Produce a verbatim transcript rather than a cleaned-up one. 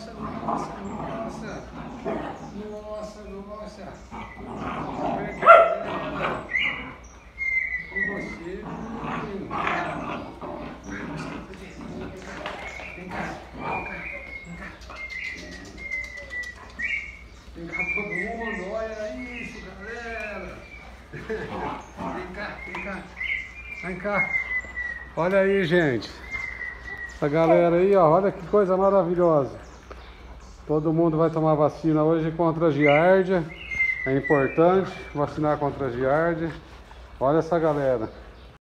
Nossa, nossa, nossa. Nossa, nossa. Com você. Vem cá. Vem cá. Vem cá. Vem cá todo mundo. Olha isso, galera. Vem cá, vem cá. Vem cá. Olha aí, gente. Essa galera aí, ó, olha que coisa maravilhosa. Todo mundo vai tomar vacina hoje contra a giardia. É importante vacinar contra a giardia. Olha essa galera.